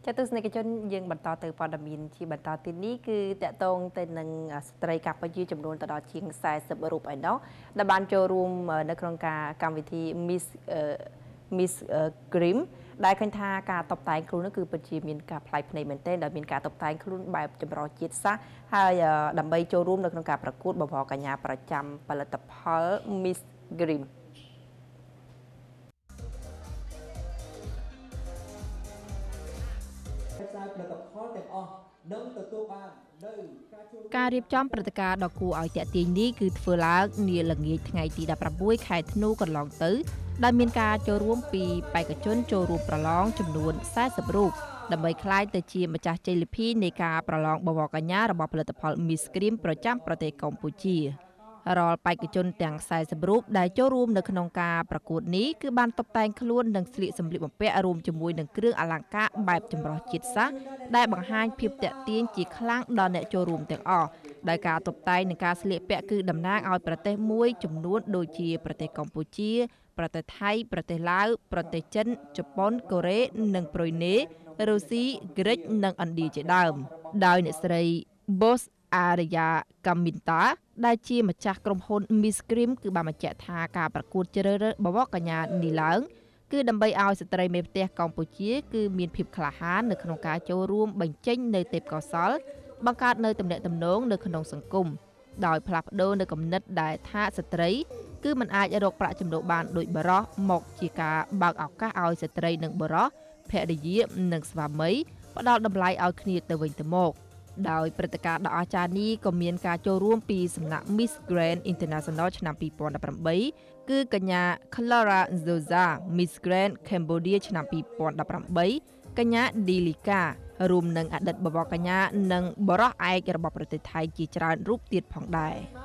ចាទស្សនិកជនយើងបន្តទៅព័ត៌មានជាបន្តទៀតនេះគឺតកតងទៅនឹងស្ត្រីកម្ពុជាចំនួនទៅដល់ជាង40រូបឯណោះដែលបានចូលរួមនៅក្នុងការកម្មវិធី Miss Grim ដែលឃើញថាការតុបតែងខ្លួននោះគឺពិតជាមានការប្លែកភ្នែកមែនទែនដែលមានការតុបតែងខ្លួនបែបចម្រុះជាតិសាសន៍ហើយដើម្បីចូលរួមនៅក្នុងការប្រកួតបវរកញ្ញាប្រចាំផលិតផល Miss Grimការរៀបចំព្រឹត្តិការណ៍ដ៏គួរឲ្យទាក់ទាញនេះគឺធ្វើឡើងនាល្ងាចថ្ងៃទី16ខែធ្នូកន្លងទៅដែលមានការចូលរួមពីបេក្ខជនចូលរួមប្រឡងចំនួន40រូបដើម្បីក្លាយទៅជាម្ចាស់ជ័យលាភីនៃការប្រឡងបវរកញ្ញារបស់ផលិតផល Miss Grim ប្រចាំប្រទេសកម្ពុជារាល់បេក្ខជនទាំង40រូបដែលចូលរួមនៅក្នុងការប្រកួតនេះគឺបានតុបតែងខ្លួននឹងស្លៀកសម្លៀកបំពាក់រួមជាមួយនឹងគ្រឿងអលង្ការបែបចម្រុះជាតិសាសន៍ដែលបង្ហាញភាពទាក់ទាញជាខ្លាំងដល់អ្នកចូលរួមទាំងអស់ដោយការតុបតែងនិងការស្លៀកពាក់គឺតំណាងឲ្យប្រទេសមួយចំនួនដូចជាប្រទេសកម្ពុជាប្រទេសថៃប្រទេសឡាវប្រទេសចិនជប៉ុនកូរ៉េនិងប្រ៊ុយណេរុស្ស៊ីក្រិចនិងឥណ្ឌាជាដើមដោយអ្នកស្រី Boss Arya Kaminta ដែលជាម្ចាស់ក្រុមហ៊ុន Miss Grim គឺបានបញ្ជាក់ថាការប្រកួតជ្រើសរើសបវរកញ្ញានេះឡើងគឺដើម្បីឲ្យស្ត្រីមេផ្ទះកម្ពុជាគឺមានភាពក្លាហាននៅក្នុងការចូលរួមបញ្ចេញនៅទេពកោសល្យបង្កើតនៅទំនាក់ទំនងនៅក្នុងសង្គមដោយផ្លាស់ប្ដូរនៅគំនិតដែលថាស្ត្រីគឺមិនអាចរកប្រាក់ចំណូលបានដូចបុរសមកជាការបើកឱកាសឲ្យស្ត្រីនិងបុរសភរិយានិងស្វាមីផ្ដល់តម្លៃឲ្យគ្នាទៅវិញទៅមកដោយព្រឹត្តិការណ៍ដ៏អស្ចារ្យនេះក៏មានការចូលរួមពីសំណាក់ Miss Grand International ឆ្នាំ2018គឺកញ្ញា Clara Zoza Miss Grand Cambodia ឆ្នាំ2018កញ្ញា Dilika រួមនឹងអតីតបវរកញ្ញានិងបរិះឯករបស់ប្រទេសថៃជាច្រើនរូបទៀតផងដែរ